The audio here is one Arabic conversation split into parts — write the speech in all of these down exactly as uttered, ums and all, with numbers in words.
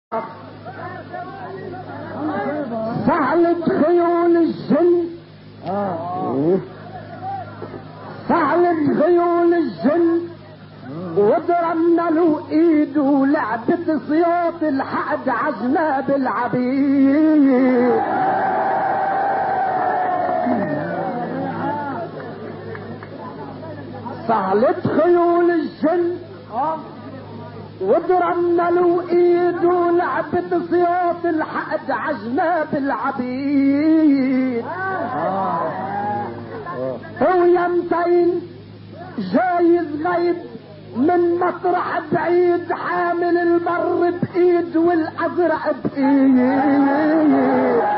فعلت خيول الجن آه. فعلت خيول الجن وضربنا له ايد ولعبة صياط الحقد عجنا بالعبيد. فعلت خيول الجن وضربنا له ايد ولعبة صياط الحقد عجنا بالعبيد. ويمتين جايز غيب من مطرح بعيد حامل المر بايد والازرق بايد.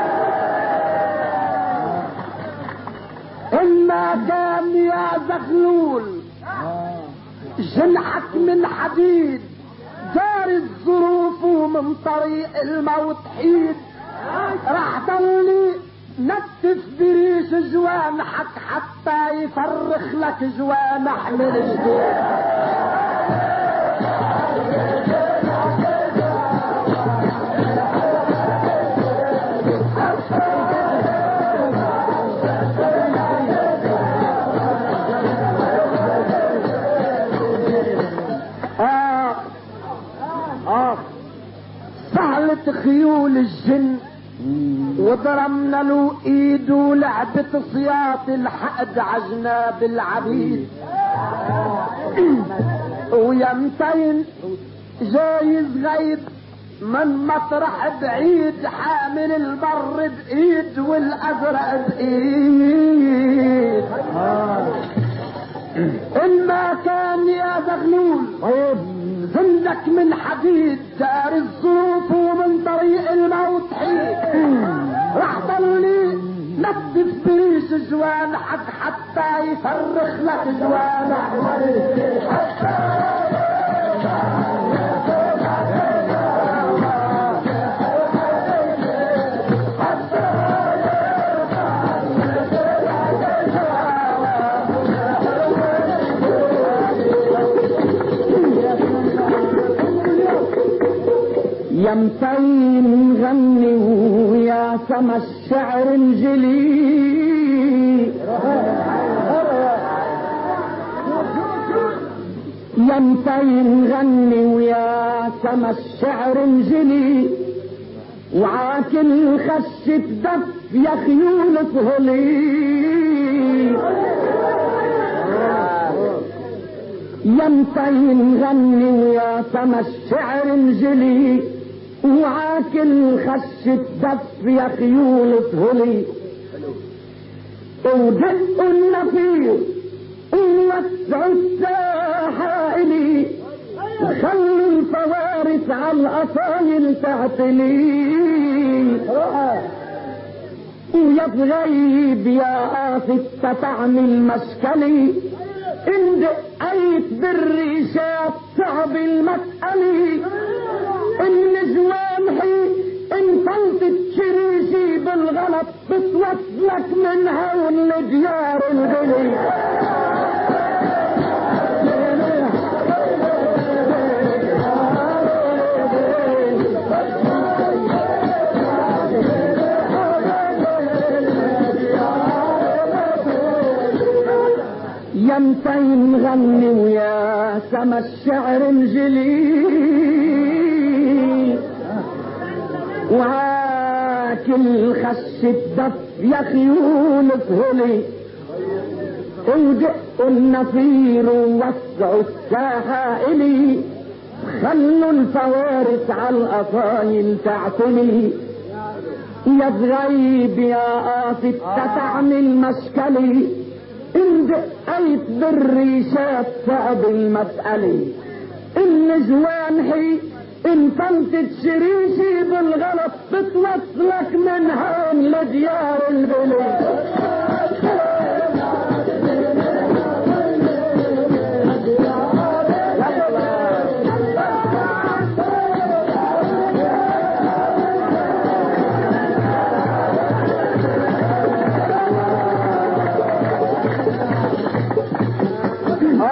اما كان يا زغلول جنحك من حديد دار الظروف ومن طريق الموت حيد، راح ضلي نتف بريش جوانحك حتى يفرخ لك جوانح من جديد. آه آه سهلت خيول الجن وضرمنا له ايد ولعبة صياط الحقد عجنا بالعبيد. ويمتين جايز غيب من مطرح بعيد حامل البر بايد والازرق بايد. إما كان يا زغلول زندك من حديد دار الظروف ومن طريق الموت حيد، راح ضلي نتف بريش جوانحك حتى يفرخ لك جوانح. يمتين غني ويا سما الشعر الجلي، يمتين غني ويا سما الشعر الجلي، وعاكل خشة دف يا خيول فهلي. يمتين غني ويا سما الشعر الجلي، وعاكل خشة دف يا خيول فهلي. ودق النفير ووسعوا الساحة إلي، وخلوا الفوارس على الأصايل تعتلي. ويا بغيب يا قاصد تتعمل مشكلي، ان دقيت بالريشات صعب المسألة. ان جوانحي ان فلتت شريشي بالغلط بتوصلك من هون لديار الغلي. يمتين غني ويا سما الشعر الجلي، وعاكل خشة دف يا خيول فهلي. ودقوا النفير ووسعوا الساحة إلي، خلوا الفوارس على الأصايل تعتلي. يا صغيب يا قاصد تتعمل مشكلي، ان دقيت بالريشات صعب المسألة. ان جوانحي ان فلتت شريشي بالغلط بتوصلك من هون لديار البلد.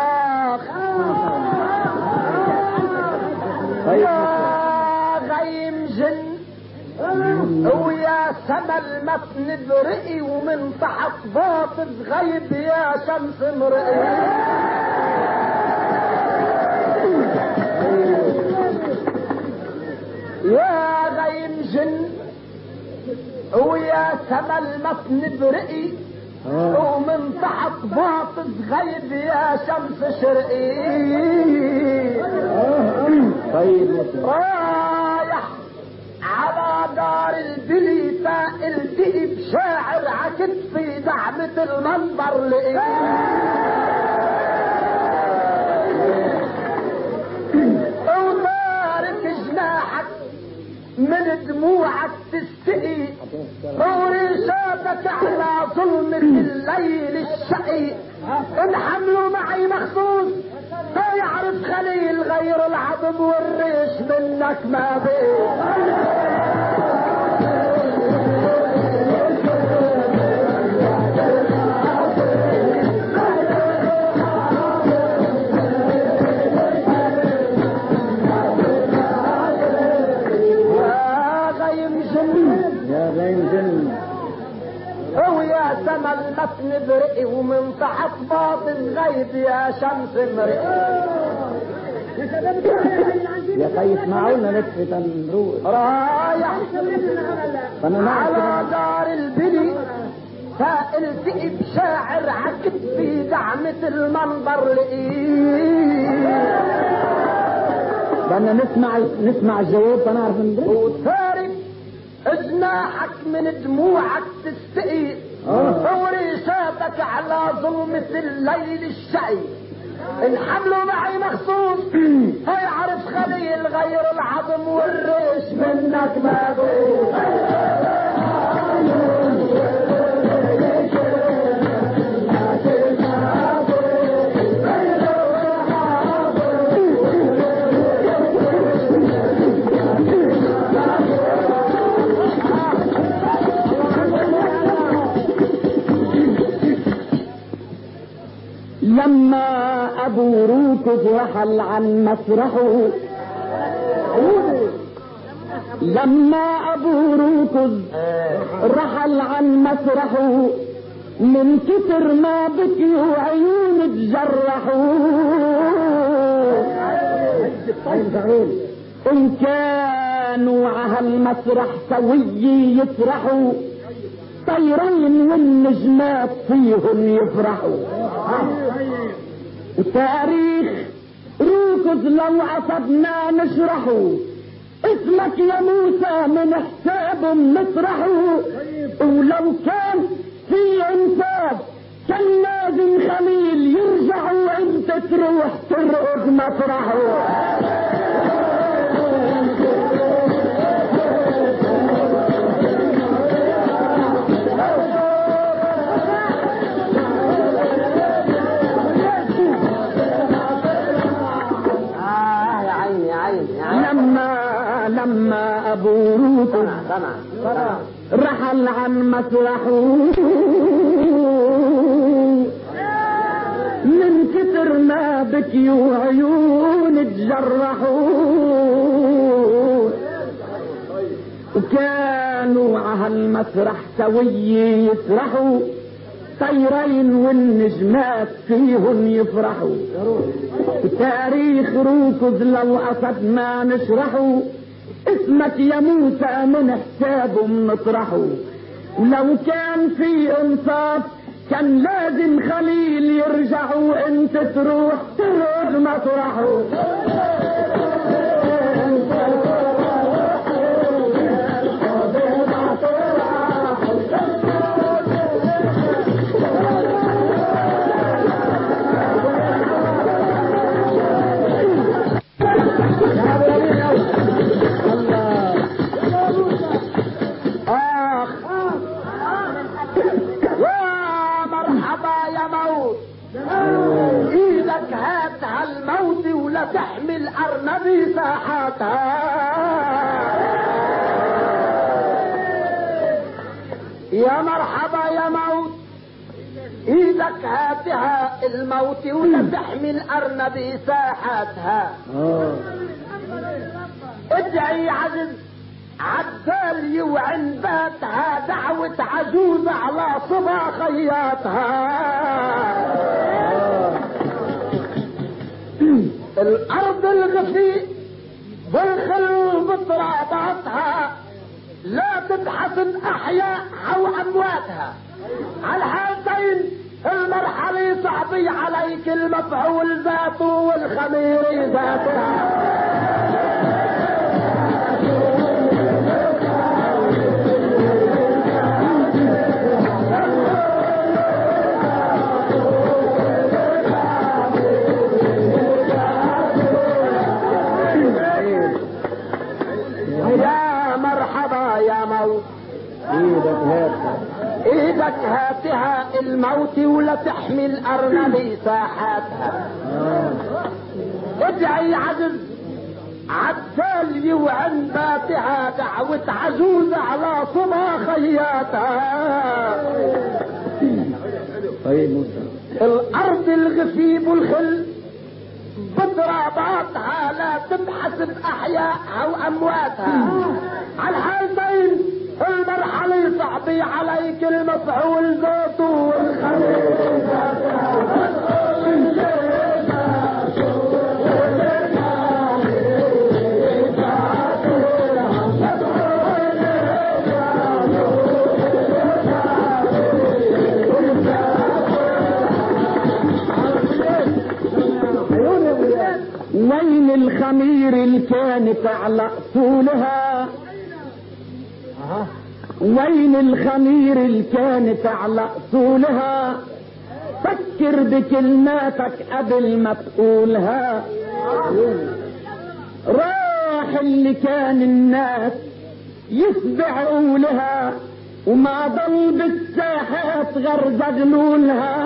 يا غيم جن ويا سما المتن برئي ومن تحت باطل غيب يا شمس مرئي يا غيم جن ويا سما المتن برئي ومن تحت باطل غيب يا شمس شرقي طيب رايح على دار البلي فالتقي بشاعر عكت في دعمة المنبر لقي ودارك جناحك من دموعك تستقي ورشاتك على ظلمة الليل الشقي انحملوا معي مخصوص فيعرف خليل غير العظم والريش منك ما بيه ويا سما المتن برئي ومن تحت باطن غيب يا شمس مرئي يا خي اسمعونا نكفي نروح رايح على دار البلي فالتقي بشاعر عكت في دعمة المنبر لقيه بدنا نسمع نسمع الجواب فنعرف نروح وتارك جناحك من دموعك تستقي وريشاتك على ظلمة الليل الشقي الحمل معي مخصوص فيعرف خليل غير العظم والريش منك ما لما ابو روكز رحل عن مسرحه لما ابو روكز رحل عن مسرحه من كتر ما بكي وعيون تجرحوا ان كانوا على المسرح سوي يسرحوا طيرين والنجمات فيهم يفرحوا وتاريخ روكز لو عصبنا نشرحه اسمك يا موسى من حسابهم نطرحه ولو كان في انساب كان لازم خليل يرجع وانت تروح ترقد مطرحه لما ابو روكز رحل عن مسرحه من كتر ما بكي وعيون تجرحوا وكانوا على المسرح سوي يسرحوا طيرين والنجمات فيهم يفرحوا تاريخ روكز لو قصدنا نشرحه اسمك يا موسى من حسابهم نطرحه ولو كان في انصاف كان لازم خليل يرجع وانت تروح ترد مطرحه تحمل أرنبي ساحاتها يا مرحبا يا موت ايدك هاتها الموت ولا تحمل أرنبي ساحاتها ادعي عجز عالي وعند باتها دعوة عجوز على صبا خياتها. الارض الغفي بالخل بترابطها لا تبحث احياء او امواتها. على الحالتين المرحلة صعبي عليك المفعول ذاته والخمير ذاتها. يا مرحبا يا موت ايدك هاتها الموت ولا تحمل ارنبي ساحاتها. ادعي عجز عالتالي وعن باتها دعوة عجوز على صبا خياتها. الارض الغفيب والخل بضرباتها لا تبحث باحياء او امواتها. على الحالتين المرحلة صعبي عليك المفعول ذاته والخمير ذاتها. وين الخمير اللي كانت على اصولها؟ وين الخمير اللي كانت على اصولها؟ فكر بكلماتك قبل ما تقولها. راح اللي كان الناس يسبعوا لها وما ضل بالساحات غير زغلولها.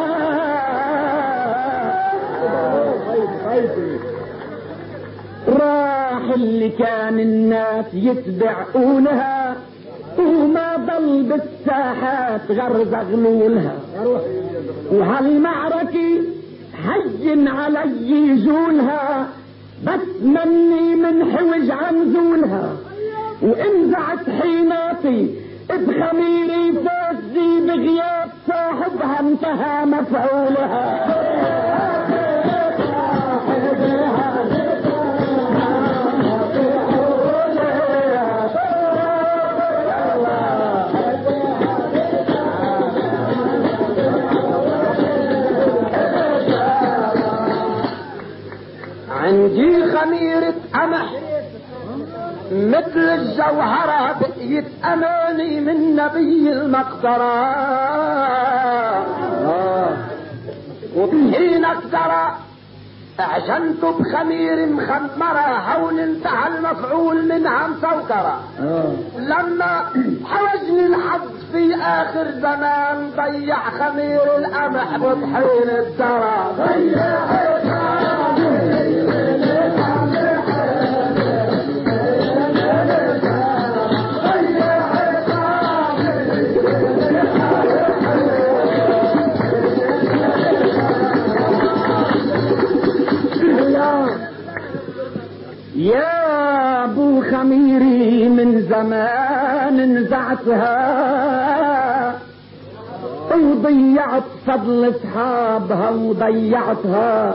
راح اللي كان الناس يتبعونها وما ضل بالساحات غير زغلولها. وهالمعركة حجن علي جولها بس مني منحوج عن زولها. وانزعت حيناتي بخميري فازي بغياب صاحبها انتهى مفعولها. عندي خميرة قمح مثل الجوهرة بقيت اماني من نبي المقدرة. وبحينك ترى اعجنت بخمير مخمرة هون انتهى المفعول منها مسوكرة. لما حوجني الحظ في اخر زمان ضيع خمير القمح بطحين الدرى. يا ابو خميري من زمان نزعتها وضيعت فضل اصحابها وضيعتها.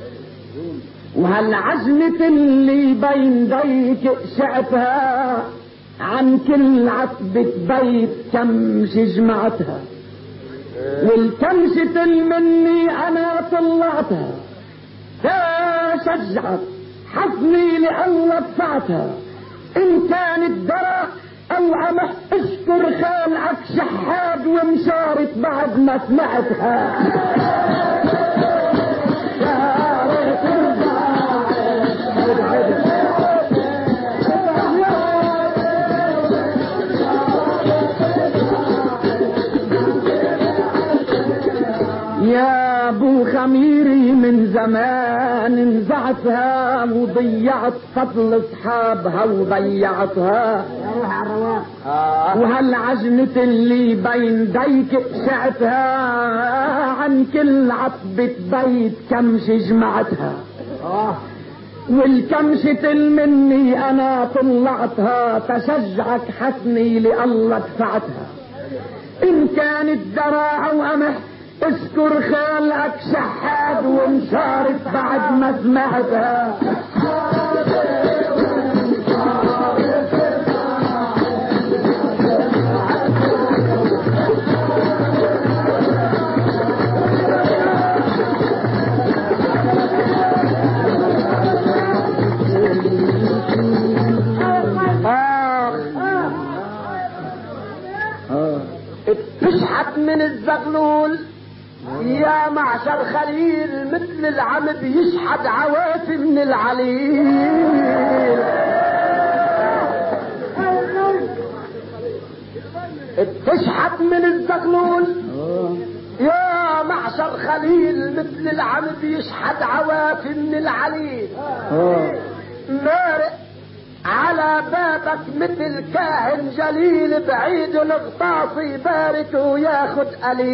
وهالعجلة اللي بين ديك شعتها عن كل عتبة بيت كمش جمعتها. والكمشة المني انا طلعتها تشجعت حظني لأن دفعتها. إن كانت درى أو قمح اشكر خالقك شحاد ومشارت بعد ما سمعتها. يا ابو خميري من زمان نزعتها وضيعت فضل اصحابها وضيعتها. وهالعجنة اللي بين ديك شعتها عن كل عتبة بيت كمش جمعتها. والكمشة مني انا طلعتها تشجعك حسني لله دفعتها. ان كانت دراع وقمح اذكر خالك شحاد وانشارك بعد ما سمعتها. تشحت من الزغلول يا معشر خليل مثل العم بيشحد عوافي من العليل. تشحت من الزغلول يا معشر خليل مثل العم بيشحد عوافي من العليل. مارق على بابك مثل كاهن جليل بعيد الغطاس يبارك وياخد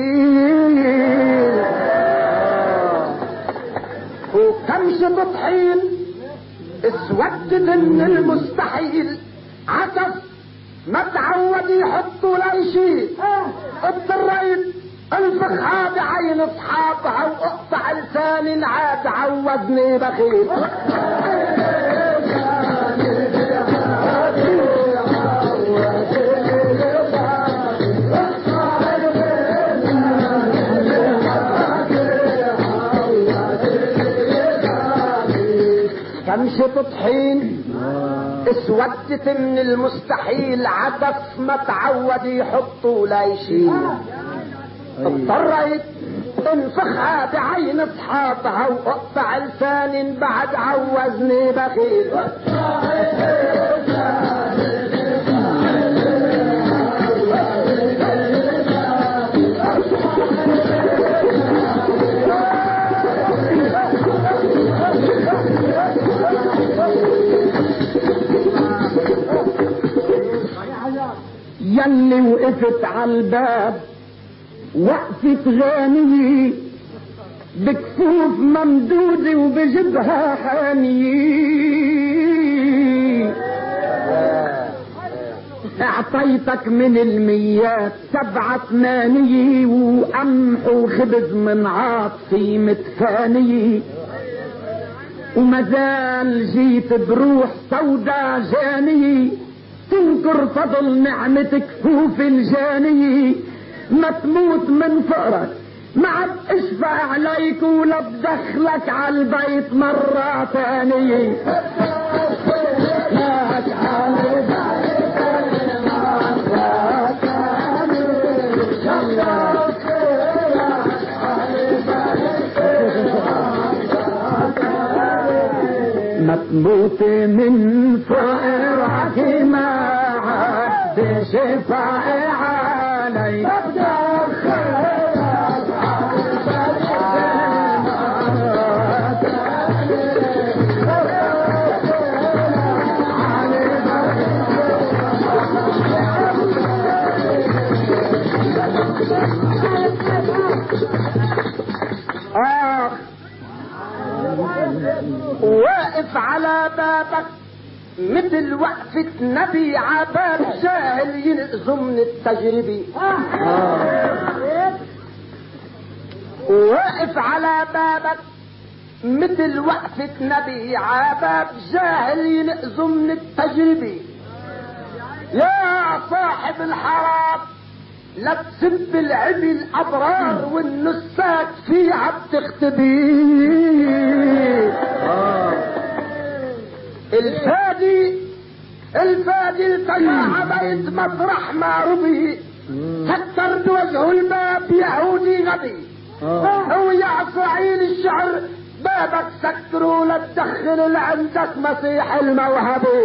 قليل. وكمشة طحين اسودت من المستحيل عكف ما تعود يحطوا لا شيء. اضطريت انفخها بعين اصحابها واقطع لساني عاد عوزني بخيل. كمشة طحين اسودت من المستحيل عدف ما تعود يحطوا لا شيء. اضطريت انفخها بعين اصحابها واقطع لسان بعد عوزني بخيل. يلي وقفت عالباب وقفت غانية بكفوف ممدودة وبجبها حانية. اعطيتك من الميات سبعة ثمانية وقمح وخبز من عاطفي متفانية. ومازال جيت بروح سودا جانية تنكر فضل نعمة كفوف الجانية. ما تموت من فقرك ما عاد اشفع عليك ولا بدخلك عالبيت مرة ثانية. ما تموت من فقرك ما عاد شفع عليك. واقف على بابك مثل وقفة نبي عباد جاهل ينقذوا من التجربة. واقف على بابك مثل وقفة نبي عباد جاهل ينقذوا من التجربة. يا صاحب الحرام لا تسب العبي الأبرار والنساك فيها بتختبي. الفادي الفادي التجاع بيت مطرح ما ربي سكر بوجهه الباب يهودي غبي. هو يا فعيل الشعر بابك سكروا لا تدخل لعندك مسيح الموهبي.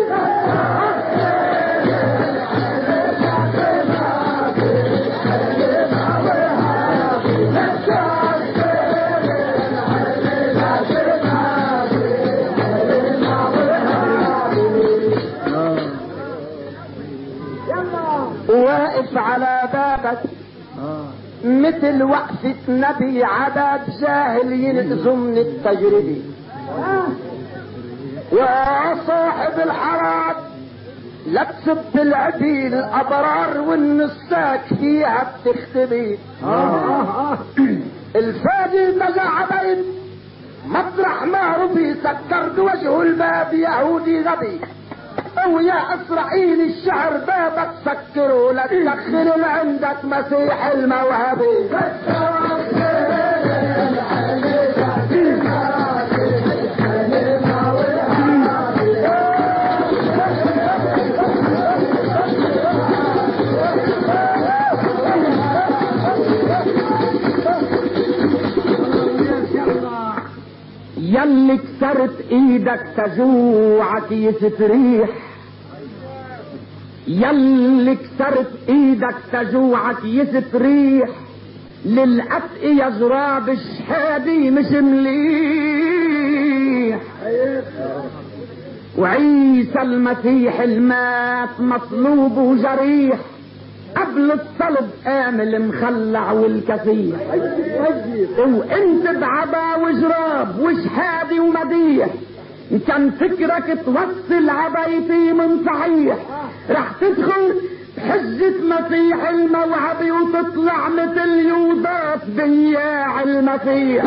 واقف على بابك مثل وقفة نبي عباد جاهل ينقذوا من التجربة. يا صاحب الحرام لا تسب العديل الابرار والنساك فيها بتختبي. الفادي بقى عبيد مطرح ما ربي سكر بوجهه الباب يهودي غبي. ويا اسرائيل الشعر بابك سكره لا تدخل عندك مسيح الموهبي. يلي كسرت ايدك تجوعك يستريح، يلي كسرت ايدك تجوعك يستريح، للقتق يا زراب الشحادي مش مليح. وعيسى المسيح المات مصلوب وجريح، قبل الصلب قامل مخلع والكسيح. وانت بعبا وجراب وشحادي ومديح، كان فكرك توصل عبايتي من صحيح، رح تدخل بحجة مسيح الموعبي وتطلع مثل يوضات بياع المسيح.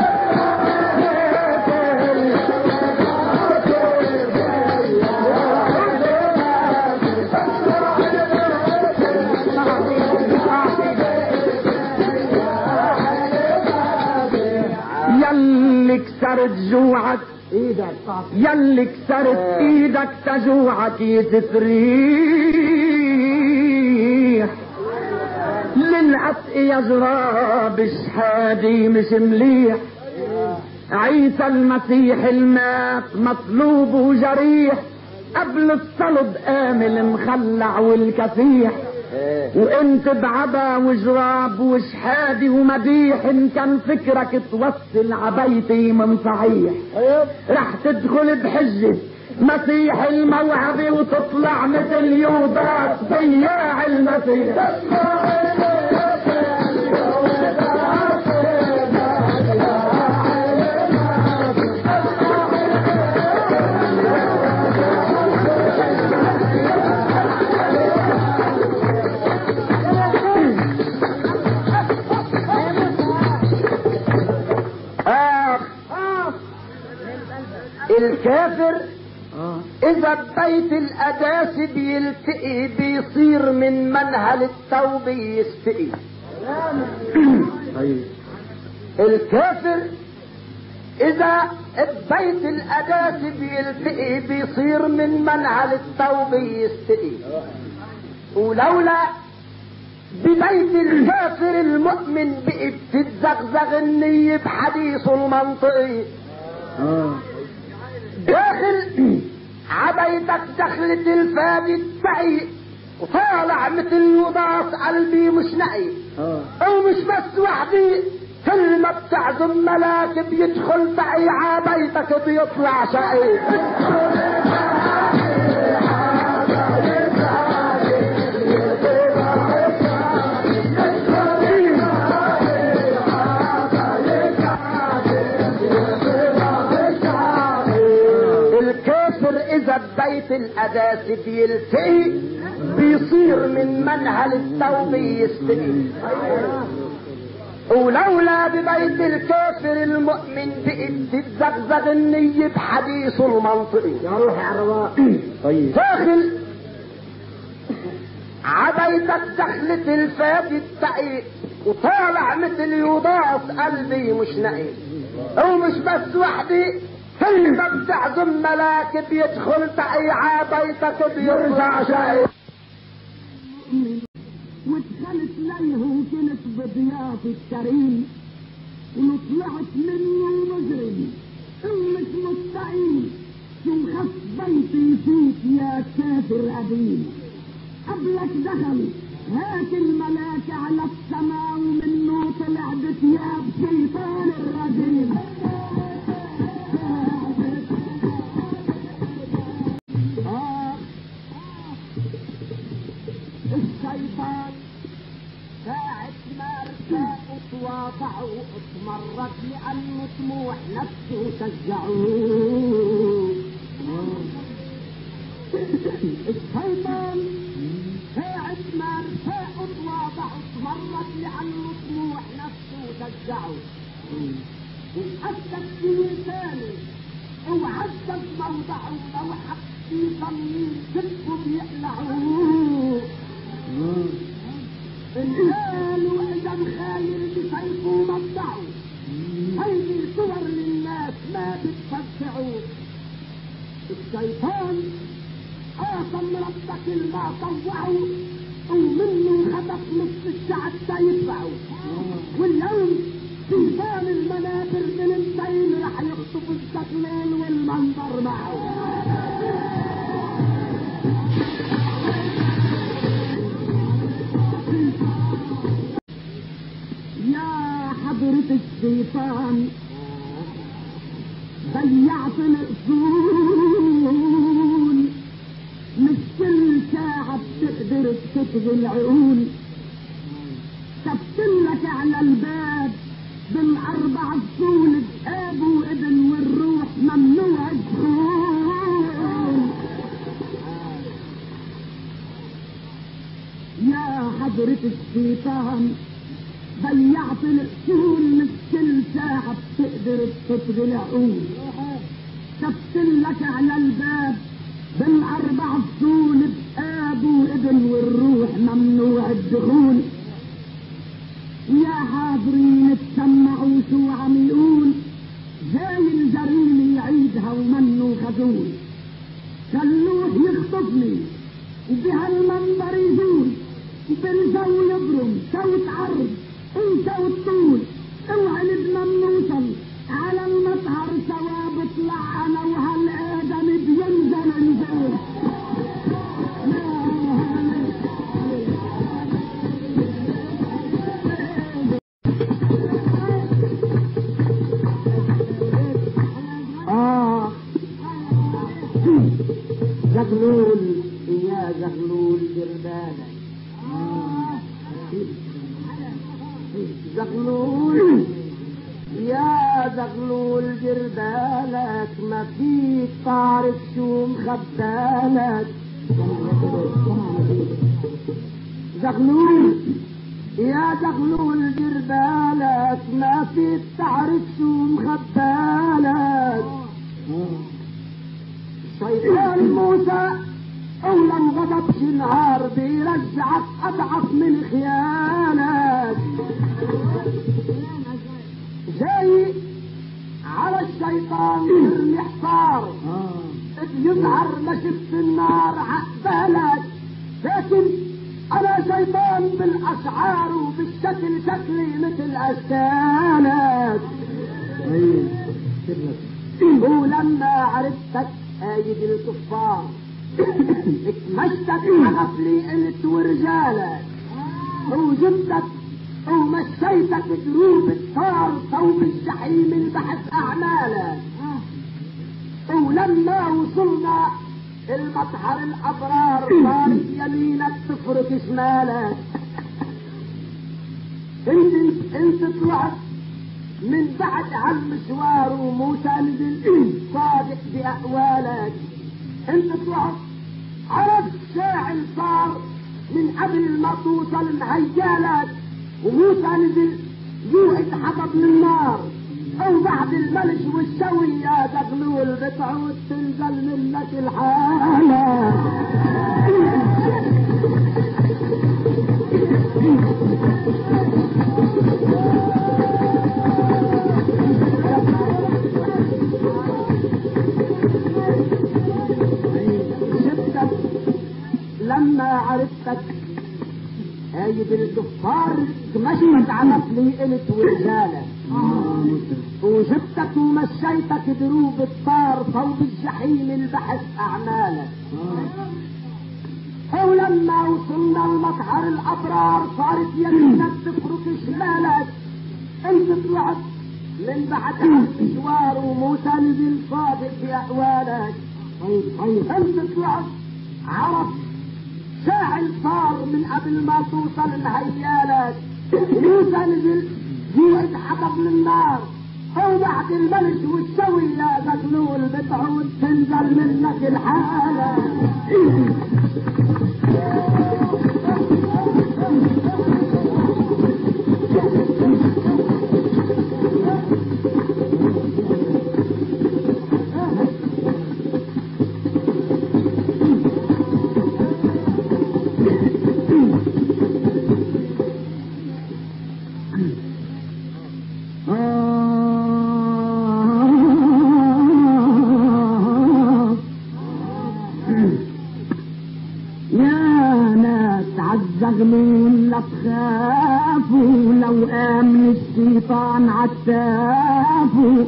يلي كسرت جوعك ايدك، يلي كسرت ايدك تجوعك يتفريح، للقتق يا زراب الشحادي مش مليح. عيسى المسيح المات مطلوب وجريح، قبل الصلب قامل مخلع والكسيح. وانت بعبا وجراب وشحادي ومديح، ان كان فكرك توصل عبايتي من صحيح، رح تدخل بحجة مسيح الموعبي وتطلع مثل يوضات بياع المسيح. الكافر اذا بيت الاداس بيلتقي بيصير من منهل التوب يستقي. الكافر اذا بيت الاداس بيلتقي بيصير من منهل التوب يستقي. ولولا ببيت الكافر المؤمن بقت تتزغزغ النية بحديثه المنطقي. داخل عبيتك دخلت الفادي السعي وطالع مثل يوضاس قلبي مش نقي. ومش بس وحدي كل ما بتعزم ملاك بيدخل تعي عبيتك بيطلع شقي. إذا بيت الأداس بيلتقي بيصير من منهل التوب يستقي. ولولا ببيت الكافر المؤمن بقت تتزغزغ النية بحديثه المنطقي. يا روح يا رواق. طيب داخل عبيتك دخلت الفادي التقي وطالع مثل يوضاس قلبي مش نقي. ومش بس وحدي كل ما بتعزم ملاك بيدخل تعي عبيتك بيرجع شاي. ودخلت ليه وكنت بضياف الكريم، وطلعت منه مجرم ومش مستعين. شو خف بيتي فيك يا كافر قديم، قبلك دخل هاك الملاك على السماء ومنه طلع بثياب شيطان الرجيم. الشيطان ساعة ما ارتاح وتواضع واتمرد لأنه طموح نفسه شجعوه. الشيطان ساعة ما رفاقه تواضعه تمرد لأنه طموح نفسه وشجعه وحدد في لسانه وعزز موضعه لو حط في ضمير كتفه بيقلعوه الهال وإذا مخايل بسيفه مضعه هيدي صور للناس ما بتفزعوا الشيطان قاسم ربك الما طوعه ومنه خطف نص الشعب سيتبعه واليوم سلطان المنابر من الدين رح يخطف الزغلول والمنظر معه يا حضرة الشيطان ضيعت الأصول مش كل ساعة بتقدر تطغي العقول سبتلك على الباب بالأربع فصول بآب وابن والروح ممنوع الدخول يا حضرة الشيطان ضيعت الأصول مش كل ساعة بتقدر تطغي العقول سبتلك على الباب بالأربع فصول بآب وابن والروح ممنوع الدخول يا حاضرين تسمعوا شو عم يقول زي الجريم يعيدها ومنه خذول خلوه يخطفني وبهالمنظر يزول بالجو يبرم صوت عرض وصوت طول اوعى لبنا نوصل على المطهر سوا بطلع انا وهالادم بينزل نزول اه زغلول يا زغلول جردانك زغلول يا زغلول جردالك ما فيك تعرف شو مخبالك زغلول يا زغلول جردالك ما فيك تعرف شو مخبالك شيطان موسى ولو غضبش نهار بيرجعك اضعف من خيانك جاي على الشيطان يرمي حصار يظهر مشت النار عقبالك لكن انا شيطان بالاشعار وبالشكل شكلي مثل اشكالك ولما عرفتك ايد الكفار اتمشتك عقفلي قلت ورجالك وجبتك ومشيتك دروب الطار صوب الجحيم البحث اعمالك ولما وصلنا المطهر الابرار صارت يمينك تفرك شمالك انت انت طلعت من بعد هالمشوار وموسى نزل صادق باقوالك انت طلعت عرفت شاعر صار من قبل ما توصل مهيالك وموسى نزل يوعد حطب من النار او بعد الملش والشوي يا زغلول بتعود تنزل منك الحالة شفتك لما عرفتك هايب الكفار مشيت على قلت ورجالك وجبتك ومشيتك دروب الطار صوب الجحيم البحث اعمالك ولما وصلنا المطهر الابرار صارت يمينك تفرك شمالك انت طلعت من بعد المشوار وموسى نزل صادق باقوالك انت طلعت عرفت شاعر صار من قبل ما توصل مهيالك موسى نزل يوعد حطب من النار وبعد الملك والسوي يا زغلول بتعود تنزل منك الحالة. الزغلول لا تخافوا لو امن الشيطان عتافوا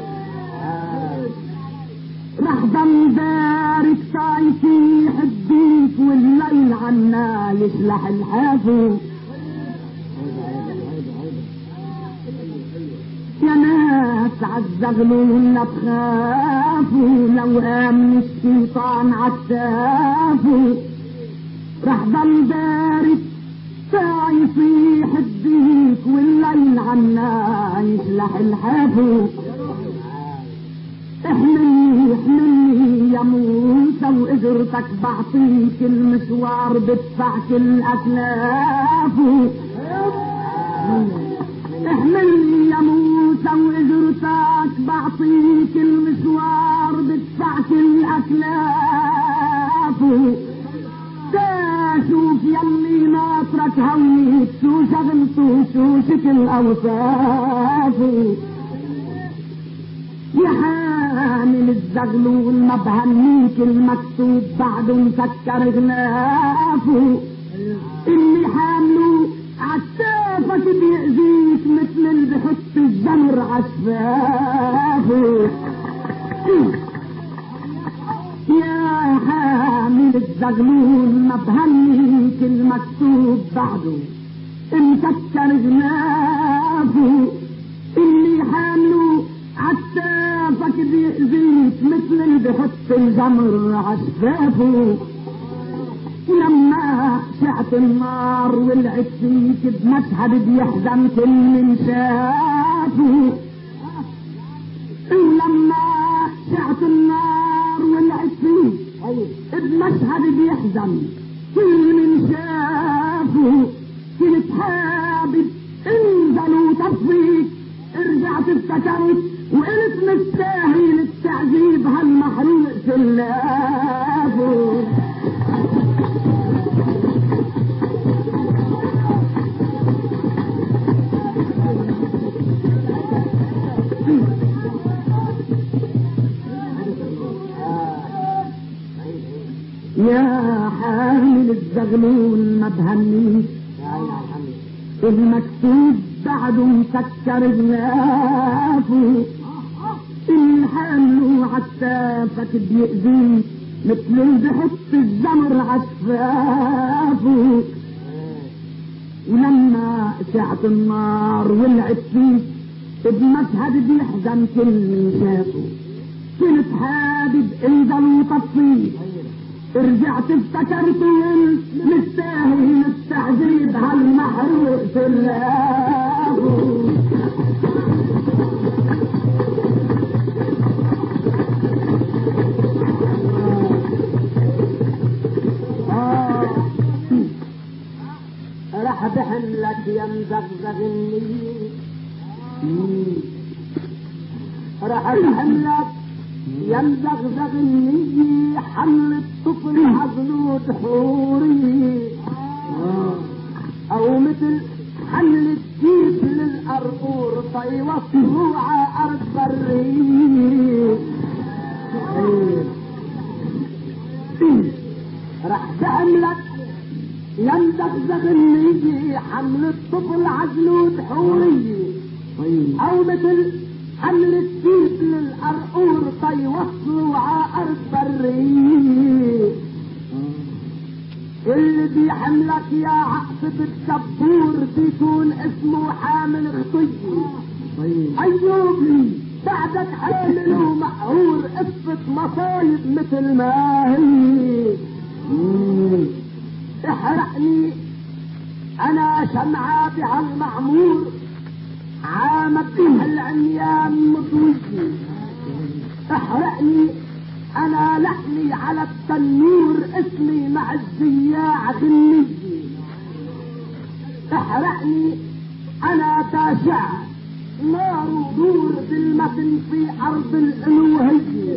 راح ضم دارك طايفي يحبيك والليل عنا يسلح الحافو. يا ناس عالزغلول لا تخافوا لو امن الشيطان عتافوا راح ضل دارك طايفي يحبيك والليل عنا يسلح الحافو. احملني احملني يا موسى واجرتك بعطيك المشوار بدفع كل اكلافه. احملني يا موسى واجرتك بعطيك المشوار بدفع كل اكلافه. شوف يلي ناطرك هونيك شو شغلته شو شكل اوصافه. يا حامل الزغلول ما بهنيك المكتوب بعده مسكر غلافه. اللي حامله عالسافك بيأذيك مثل اللي بحط الجمر عشفافه. يا حامل الزغلول ما بهنيك المكتوب بعده مسكر غلافه. اللي حامله عالسافك بيأذيك مثل اللي بحط الجمر عشفافه. ولما شعت النار ولعت فيك بمشهد بيحزن كل من شافه. ولما شعت النار ولعت فيك بمشهد بيحزن كل من شافه. كنت حابب انزل وطفيك رجعت افتكرت وقلت مستاهل التعذيب هالمحروق سلافه. يا حامل الزغلول ما بهنيك المكتوب بعده مسكر غلافه. اللي حامله عالسافك بيأذيك مثل اللي بحط الجمر عشفافه. ولما شعت النار ولعت فيك بمشهد بيحزن كل من شافه. كنت حابب انزل وطفيك رجعت افتكرت مستاهل التعذيب هالمحروق سلافه. راح بحملك يا مزغزغني راح بحملك يا مزغزغني حمل الطفل عضلوت حوري او مثل حمل الديك للقرقور طيوصلوا على ارض بري. راح بحملك يا مزغزغني حمل الطفل عضلوت حوري او مثل حمل الديك للقرقور طيوصلوا على ارض بري. اللي بيحملك يا عقبة الدبور بيكون اسمه حامل خطية. ايوبي بعدك حامل ومقهور قصة مصايب مثل ما هي. احرقني انا شمعة بهالمعمور عامت العميان مطوشي احرقني انا لحمي على التنور اسمي مع الزياع غنيجي احرقني انا تاشع نار ودور ظلمة في ارض الالوهية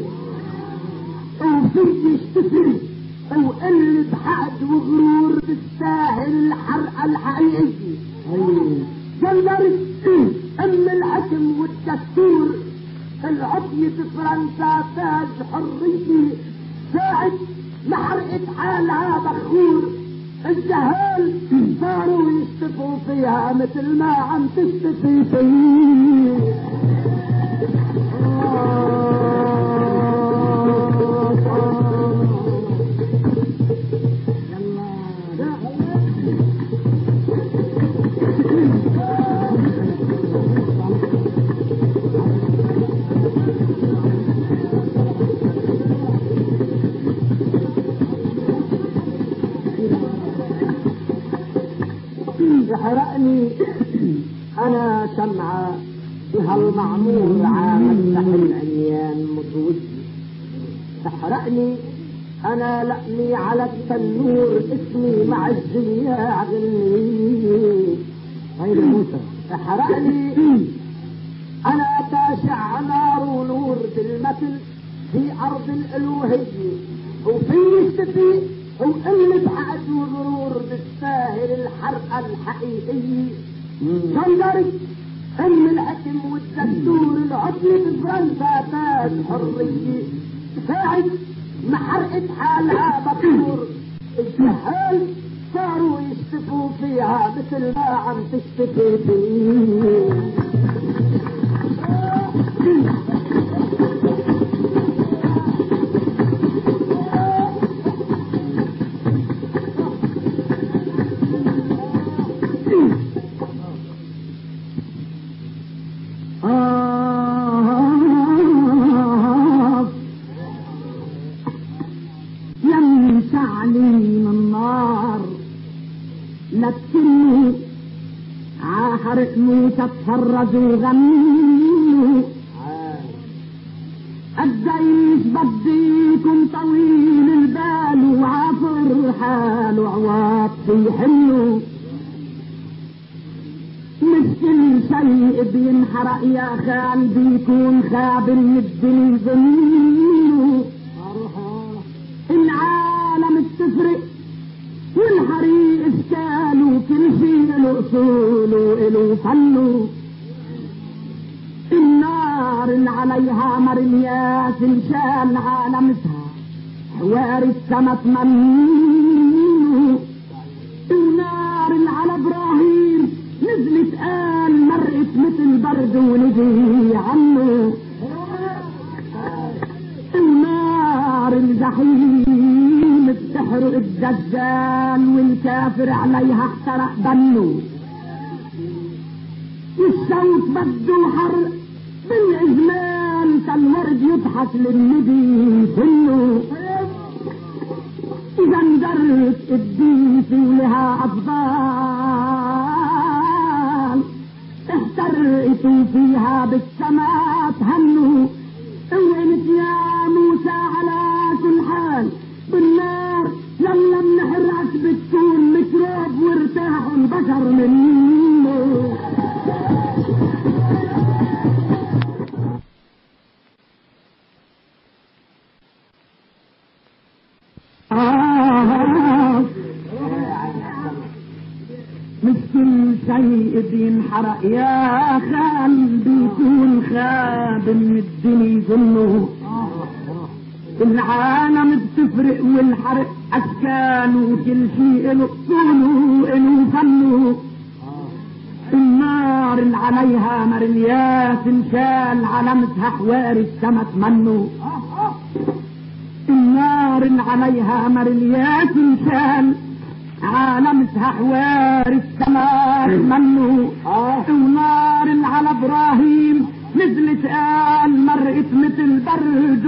وفي اشتفي وقلة حقد وغرور تستاهل الحرقة الحقيقية جندرت ام الحكم والدستور العطية فرنسا تاج حريتي ساعد محرقة حالها بخور الجهال صاروا يشتفوا فيها مثل ما عم تشتفي فيه يحرقني انا شمعة بهالمعمور عامل العميان مطوشي تحرقني انا لقمي على التنور اسمي مع الزياع غني غير موسى تحرقني انا تاشع نار ونور بالمثل في ارض الالوهية وفي يشتفي وقلة عقد وغرور تستاهل الحرقة الحقيقية جندرت ام الحكم والدستور العطلة فرنسا تاج حرية ساعد محرقة حالها بطور الجهال صاروا يشتفوا فيها مثل ما عم تشتفي فيه تتفرجوا غنوا الجيش بديكم طويل البال وعفر حاله عواط يحلوا مش كل شيء بينحرق يا خال بيكون خابر يدني ظنوا العالم بتفرق والحريق اشكال وكل شيء له اصول وله فن النار اللي عليها مر الياس انشال عالمتها حوار السما تمنوا النار اللي على ابراهيم نزلت قال مرقت مثل برد ونجي عنه النار الجحيم بتحرق الدجال والكافر عليها احترق بنه والشوك بده حرق بالاجمال كالورد يضحك للنبي كله اذا انجرت الديس ولها افضال احترقتوا فيها بالسماء تهنوا وانت يا موسى على كل حال بالنار لما بنحرقك بتكون مكروب وارتاحوا البشر منه آه مش كل شيء بينحرق يا خال بيكون خاب من الدنيا ظنه العالم بتفرق والحرق اشكال وكل شيء له اصوله له فنه النار اللي عليها مرميات انشال علامتها حوار السما تمنه النار اللي عليها مرميات انشال علامتها حوار السما تمنه ونار اللي على ابراهيم نزلت قال مرقت مثل برد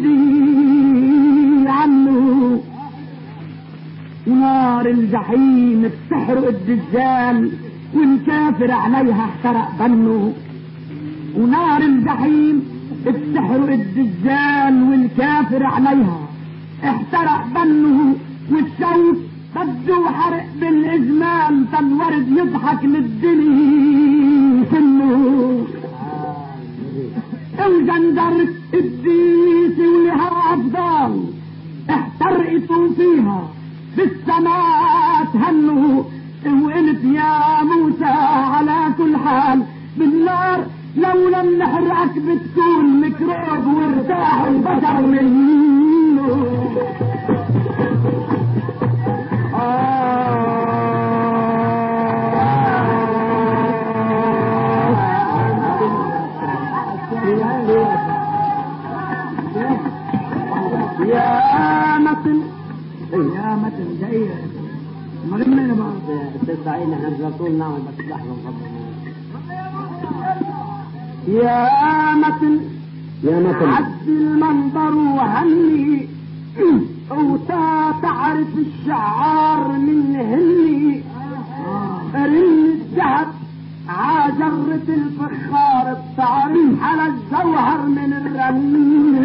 وندي عنه ونار الجحيم بتحرق الدجال والكافر عليها احترق بنه، ونار الجحيم بتحرق الدجال والكافر عليها احترق بنه، والشوك بده حرق بالإجمال، فالورد يضحك للدنيا كله. وجندرت الديسي ولها أفضال احترقتوا فيها بالسماء تهنوا، وقلت يا موسى على كل حال بالنار لو لم نحرقك بتكون ميكروب وارتاح البشر منه. يا متن يا متن جاي مرمنا بعض تسعين احنا الرسول نعمل بس لحظه يا متن يا متن عد المنبر وهني وتا تعرف الشعار من هني، رن الذهب عجرة الفخار بتعرف على الجوهر من الرن.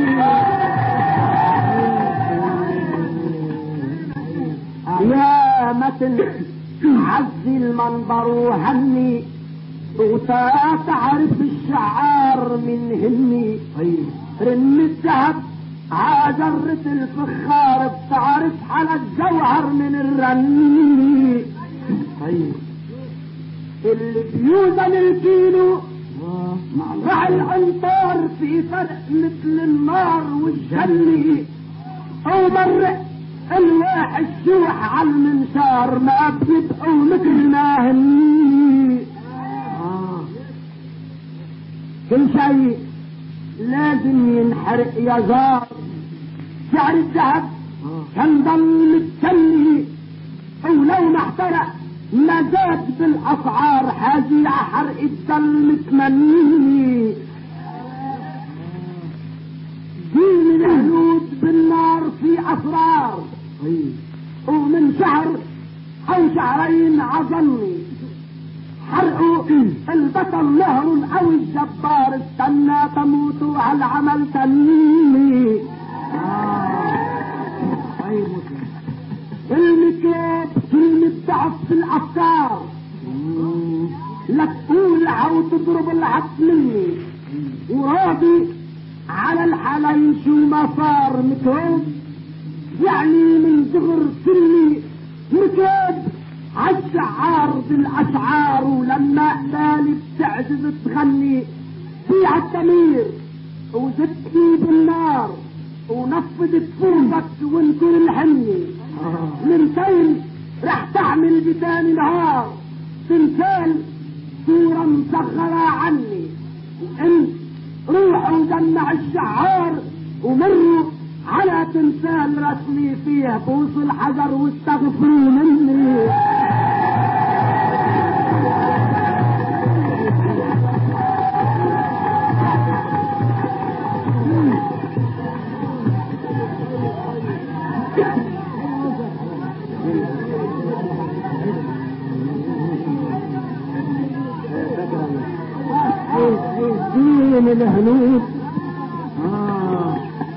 يا متن عزي المنبر وهني وتا تعرف الشعار من هني، رن الذهب عجرة الفخار بتعرف على الجوهر من الرن. اللي بيوزن الكيلو مع الامطار في فرق مثل النار والجنة، او مرق الواح الشوح على المنشار ما بيبقوا مثل ما هني. كل شيء لازم ينحرق يا زار، سعر الذهب كان ضل متسلي، ولو ما احترق ما زاد بالاسعار حاجي حرق الدم متمني. دين الهنود بالنار في اسرار، ومن شهر او شهرين عظمني حرقوا البطل نهر او الجبار، استنى تموتوا على العمل تنمي. المكاب كلمة ضعف في الافكار، لا تقول او تضرب العكس مني، وراضي على الحلال شو ما صار. مكاب يعني من صغر سني مكاب عالشعار بالاشعار، ولما قبالي بتعجز تغني في عالضمير وزدتني بالنار ونفضت فوقك وانكر الحني. من سين رح تعمل بتاني نهار تمثال صورة مصغرة عني، وانت روحوا جمع الشعار ومروا على تمثال رسمي فيه بوس الحجر واستغفروا مني. دين الهنود آه.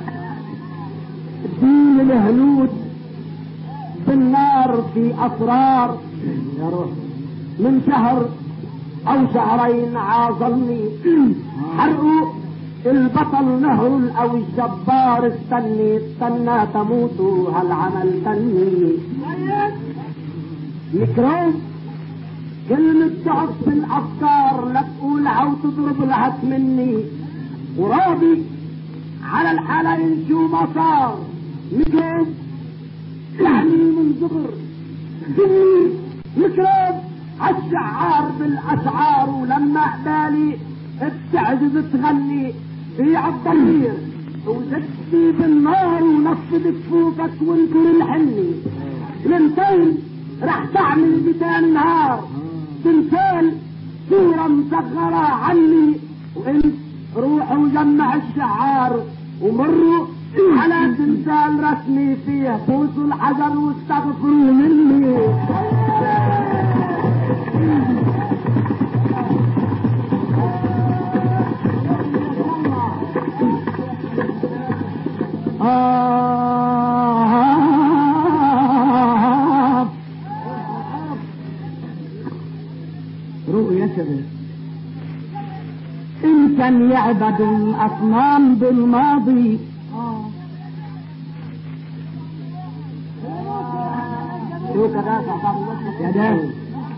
دين الهنود بالنار في اسرار، من شهر او شهرين عاظمني حرقوا البطل نهر او الجبار. استني استنى تموتوا هالعمل تني. ميكروب كلمة ضعف في الافكار، لا تقولها او تضرب لهت مني، وراضي على الحالين شو ما صار. ميكروب يعني من صغر سني ميكروب عالشعار بالاشعار، ولما قبالي بتعجز تغني في عالضمير وزدتني بالنار ونفضت فوقك وانكر الحني. لمتين رح تعمل بتاني نهار تمثال صورة مصغرة عني، وانت روحوا جمع الشعار ومروا على تمثال رسمي فيه بوسوا الحجر واستغفروا مني. رؤية شغل. إن كان يعبد الأصنام بالماضي يا داود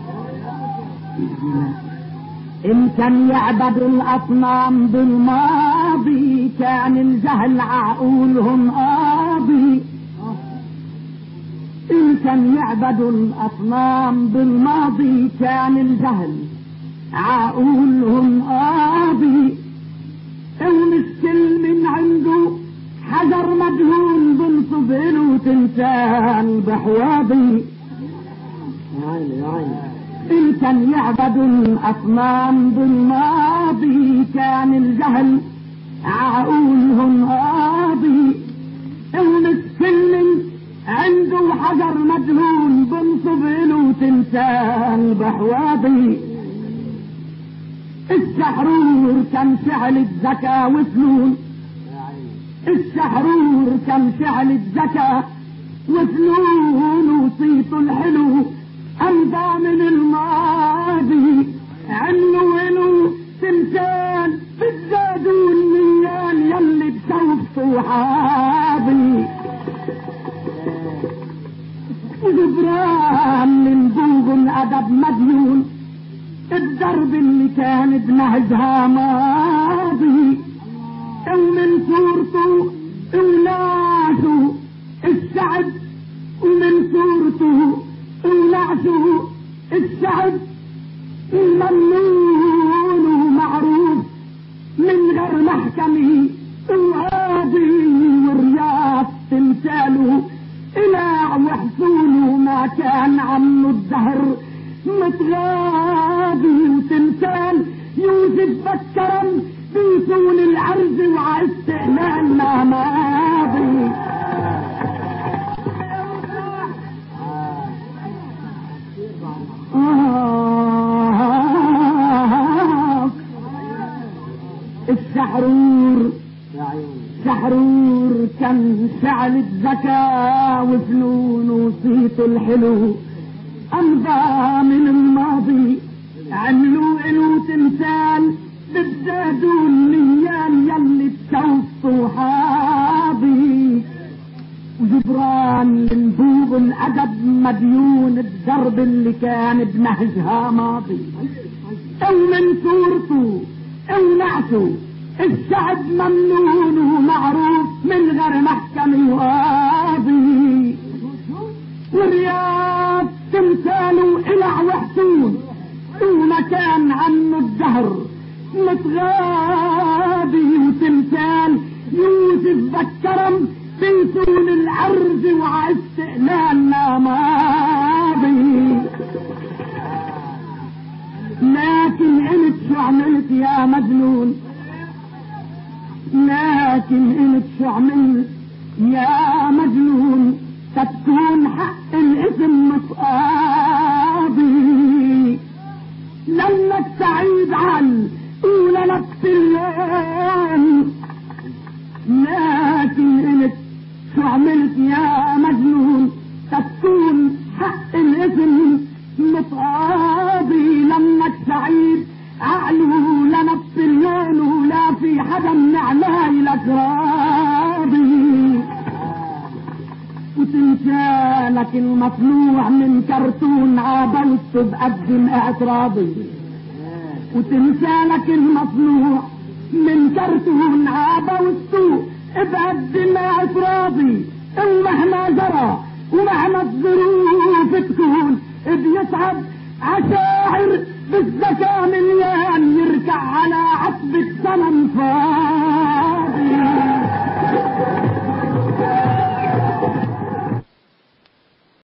إن كان يعبد الأصنام بالماضي كان الجهل عقولهم قاضي. إن كان يعبد الأصنام بالماضي كان الجهل عقولهم قاضي. ومسكين من عنده حجر مدهون بنصب له تمثال بحواضي. إن كان يعبد الأصنام بالماضي كان الجهل عقولهم قاضي. ومسكين عنده حجر مدهون بنصب له تمثال بحواضي. السحرور كان فعل الذكاء وفنون. السحرور كان فعل الذكاء وفنون وصيته الحلو أمضى من الماضي. عملوا له تمثال بالزادون ميان يلي بشوفته حاضي. جبران من بوغ الأدب مديون الدرب اللي كان بنهجها ماضي. ومن صورته ونعشه السعد ومن صورته ونعشه السعد ممنون ومعروف من غير محكمه وقاضي. ورياض تمثاله إله وحصوله ما كان عنه الدهر متغاضي. وتمثال يوسف بالكرم بيسون العرض وعاستقلال ما ماضي. آه السحرور سحرور كان فعل الذكاء وفنون وصيته الحلو أمضى من الماضي. عملوا له تمثال بالزادون ميان يلي بشوفته حاضي. وجبران لنبوغ الأدب مديون الدرب اللي كان بنهجها ماضي. ومن صورته ونعته الشعب ممنون ومعروف من غير محكمة وقاضي. والرياض تمثاله إلع وحسون وما كان عنه الدهر متغاضي. وتمثال يوسف بالكرم بيسون العرض وعاستقلالنا ماضي. لكن انت شو عملت يا مجنون؟ لكن انت شو عملت يا مجنون؟ تكون حق الاسم متقاضي. لانك سعيد عن ولك سلان. لكن انت شو عملت يا مجنون؟ تكون حق الاسم متقاضي. لانك سعيد عقله لا نبسلان ولا في حدا من علاي لك راضي. وتمثالك المصنوع من كرتون عابوسته بقدم اعتراضي. وتمثالك المصنوع من كرتون عابوسته بقدم اعتراضي. ومهما جرى ومهما الظروف تكون بيصعد عشاعر بالذكاء مليان يركع على عتبة صنم فاضي.